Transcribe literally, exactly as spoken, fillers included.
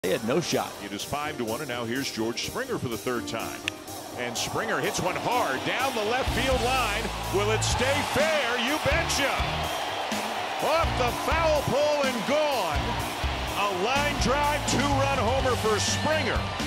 They had no shot. It is five to one, and now here's George Springer for the third time. And Springer hits one hard down the left field line. Will it stay fair? You betcha. Off the foul pole and gone. A line drive, two-run homer for Springer.